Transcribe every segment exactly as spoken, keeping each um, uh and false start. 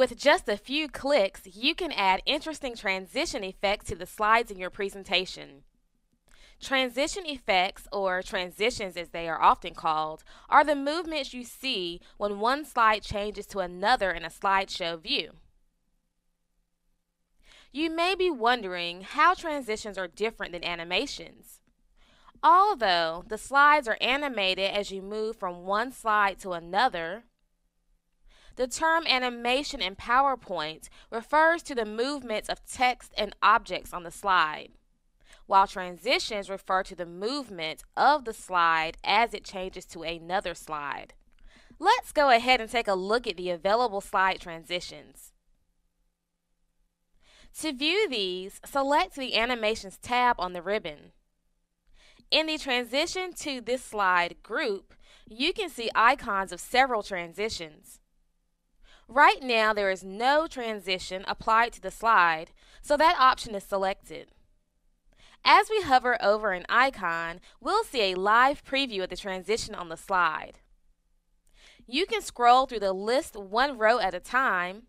With just a few clicks, you can add interesting transition effects to the slides in your presentation. Transition effects, or transitions as they are often called, are the movements you see when one slide changes to another in a slideshow view. You may be wondering how transitions are different than animations. Although the slides are animated as you move from one slide to another, the term animation in PowerPoint refers to the movements of text and objects on the slide, while transitions refer to the movement of the slide as it changes to another slide. Let's go ahead and take a look at the available slide transitions. To view these, select the Animations tab on the ribbon. In the Transition to this slide group, you can see icons of several transitions. Right now, there is no transition applied to the slide, so that option is selected. As we hover over an icon, we'll see a live preview of the transition on the slide. You can scroll through the list one row at a time,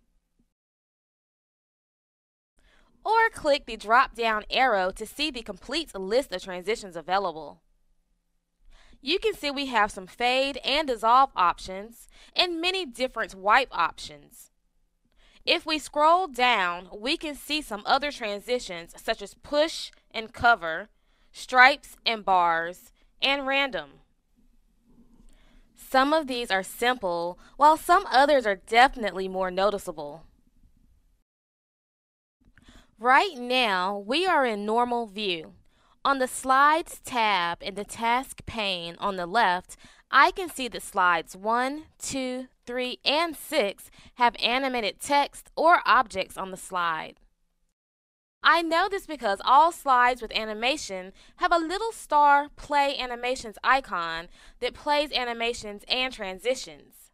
or click the drop-down arrow to see the complete list of transitions available. You can see we have some fade and dissolve options and many different wipe options. If we scroll down, we can see some other transitions such as push and cover, stripes and bars, and random. Some of these are simple, while some others are definitely more noticeable. Right now, we are in normal view. On the Slides tab in the task pane on the left, I can see that slides one, two, three, and six have animated text or objects on the slide. I know this because all slides with animation have a little star Play Animations icon that plays animations and transitions.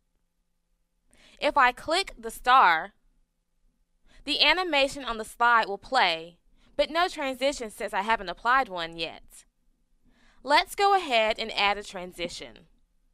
If I click the star, the animation on the slide will play, but no transition since I haven't applied one yet. Let's go ahead and add a transition.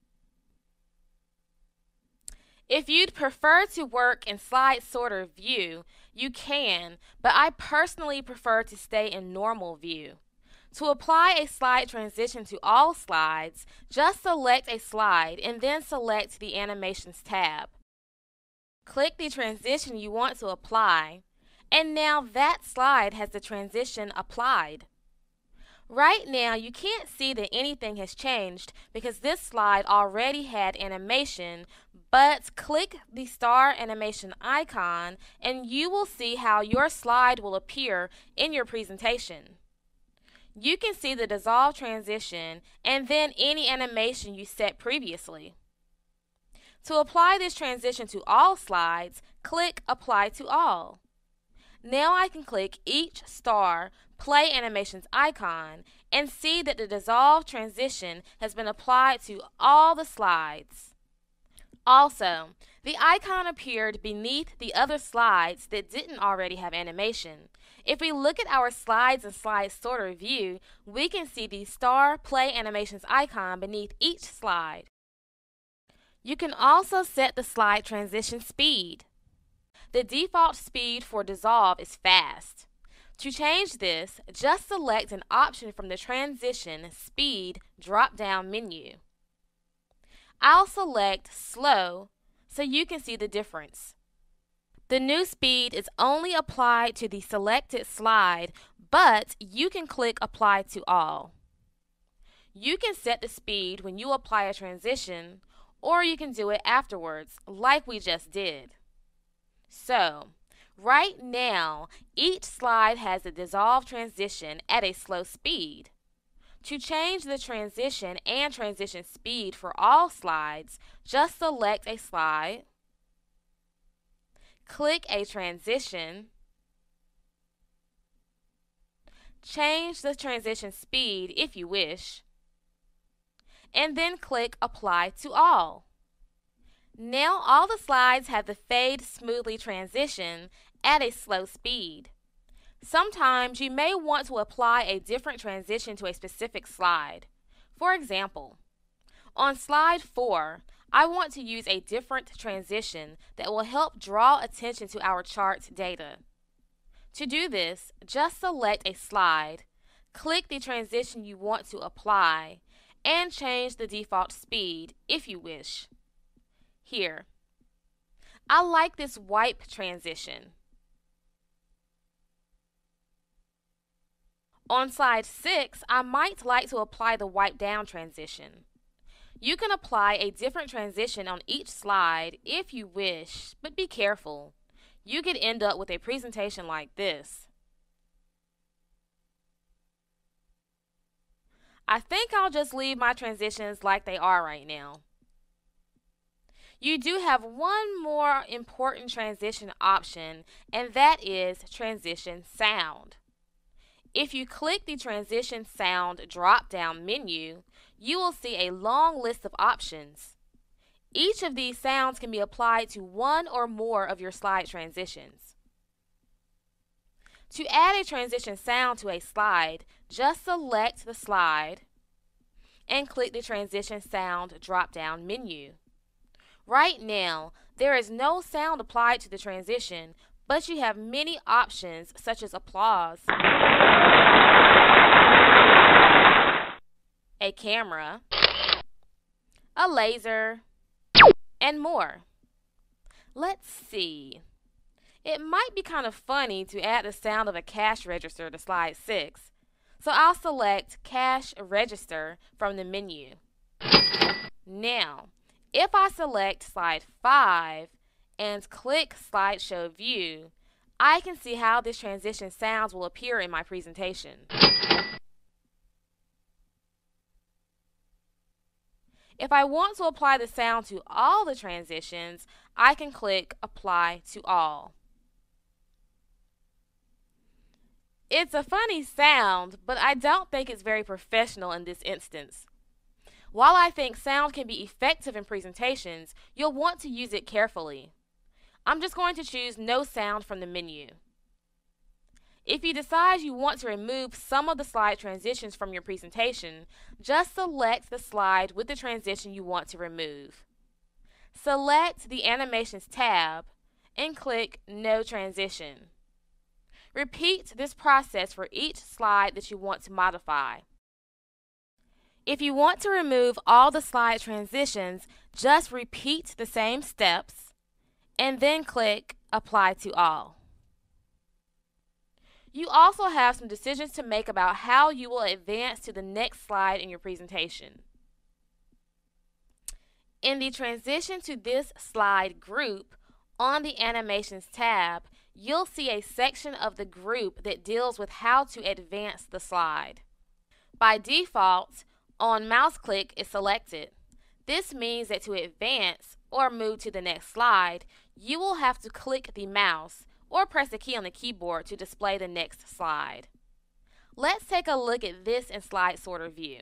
If you'd prefer to work in slide sorter view, you can, but I personally prefer to stay in normal view. To apply a slide transition to all slides, just select a slide and then select the Animations tab. Click the transition you want to apply, and now that slide has the transition applied. Right now, you can't see that anything has changed because this slide already had animation, but click the star animation icon and you will see how your slide will appear in your presentation. You can see the dissolve transition and then any animation you set previously. To apply this transition to all slides, click Apply to All. Now I can click each star Play Animations icon and see that the dissolve transition has been applied to all the slides. Also, the icon appeared beneath the other slides that didn't already have animation. If we look at our slides and slide sorter view, we can see the star Play Animations icon beneath each slide. You can also set the slide transition speed. The default speed for dissolve is fast. To change this, just select an option from the Transition Speed drop-down menu. I'll select Slow so you can see the difference. The new speed is only applied to the selected slide, but you can click Apply to All. You can set the speed when you apply a transition, or you can do it afterwards, like we just did. So, right now, each slide has a dissolve transition at a slow speed. To change the transition and transition speed for all slides, just select a slide, click a transition, change the transition speed if you wish, and then click Apply to All. Now all the slides have the Fade Smoothly transition at a slow speed. Sometimes you may want to apply a different transition to a specific slide. For example, on slide four, I want to use a different transition that will help draw attention to our chart data. To do this, just select a slide, click the transition you want to apply, and change the default speed if you wish. Here, I like this wipe transition. On slide six, I might like to apply the wipe down transition. You can apply a different transition on each slide if you wish, but be careful. You could end up with a presentation like this. I think I'll just leave my transitions like they are right now. You do have one more important transition option, and that is transition sound. If you click the transition sound drop-down menu, you will see a long list of options. Each of these sounds can be applied to one or more of your slide transitions. To add a transition sound to a slide, just select the slide and click the transition sound drop-down menu. Right now, there is no sound applied to the transition, but you have many options such as applause, a camera, a laser, and more. Let's see. It might be kind of funny to add the sound of a cash register to slide six, so I'll select Cash Register from the menu. Now, if I select slide five and click Slideshow View, I can see how this transition sounds will appear in my presentation. If I want to apply the sound to all the transitions, I can click Apply to All. It's a funny sound, but I don't think it's very professional in this instance. While I think sound can be effective in presentations, you'll want to use it carefully. I'm just going to choose No Sound from the menu. If you decide you want to remove some of the slide transitions from your presentation, just select the slide with the transition you want to remove. Select the Animations tab and click No Transition. Repeat this process for each slide that you want to modify. If you want to remove all the slide transitions, just repeat the same steps and then click Apply to All. You also have some decisions to make about how you will advance to the next slide in your presentation. In the Transition to this slide group, on the Animations tab, you'll see a section of the group that deals with how to advance the slide. By default, on mouse click is selected. This means that to advance or move to the next slide, you will have to click the mouse or press a key on the keyboard to display the next slide. Let's take a look at this in Slide Sorter View.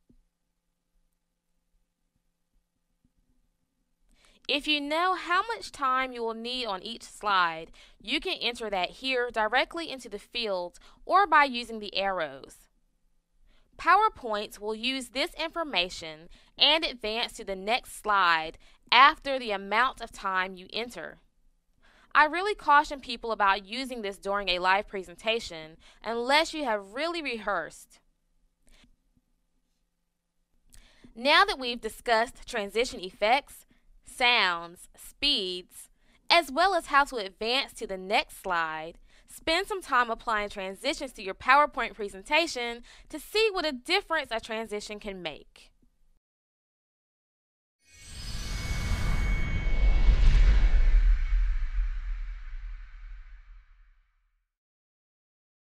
If you know how much time you will need on each slide, you can enter that here directly into the fields or by using the arrows. PowerPoint will use this information and advance to the next slide after the amount of time you enter. I really caution people about using this during a live presentation unless you have really rehearsed. Now that we've discussed transition effects, sounds, speeds, as well as how to advance to the next slide, spend some time applying transitions to your PowerPoint presentation to see what a difference a transition can make.